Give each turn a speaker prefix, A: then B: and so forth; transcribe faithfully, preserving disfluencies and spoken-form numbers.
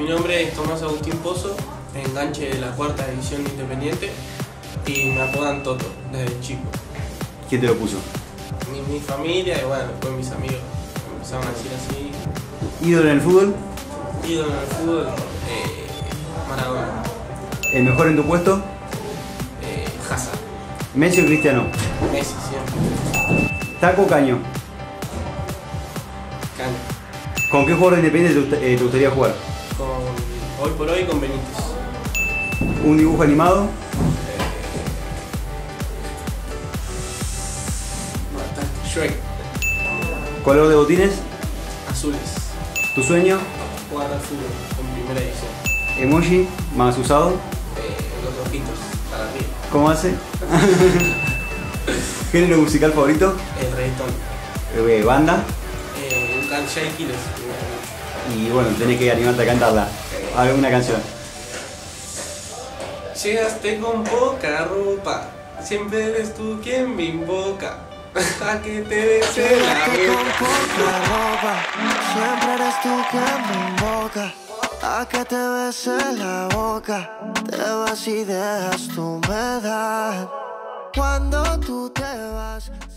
A: Mi nombre es Tomás Agustín Pozo, enganche de la cuarta división Independiente y me apodan Toto desde chico.
B: ¿Quién te lo puso?
A: Mi, mi familia y bueno, después mis amigos me empezaron a decir así.
B: ¿Ídolo en el fútbol?
A: Ídolo en el fútbol, eh, Maradona.
B: ¿El mejor en tu puesto?
A: Eh, Hazard.
B: ¿Messi o Cristiano?
A: Messi siempre.
B: ¿Taco o Caño?
A: Caño.
B: ¿Con qué jugador de Independiente te, gust- eh, te gustaría jugar?
A: Con, hoy por hoy con Benítez.
B: ¿Un dibujo animado?
A: Shrek.
B: ¿Color de botines?
A: Azules.
B: ¿Tu sueño?
A: Jugar al fútbol en primera división.
B: ¿Emoji más usado?
A: Eh, los ojitos para arriba.
B: ¿Cómo hace? ¿Género musical favorito?
A: El reggaetón.
B: Eh, ¿Banda?
A: Eh, un can Jay Killers.
B: Y bueno, tenés que animarte a cantarla. ¿Alguna canción?
A: Llegaste con poca ropa, siempre eres tú quien me invoca. A que te bese la
C: Llegaste con
A: boca.
C: poca ropa, siempre eres tú quien me invoca. A que te bese la boca, te vas y dejas tu humedad. Cuando tú te vas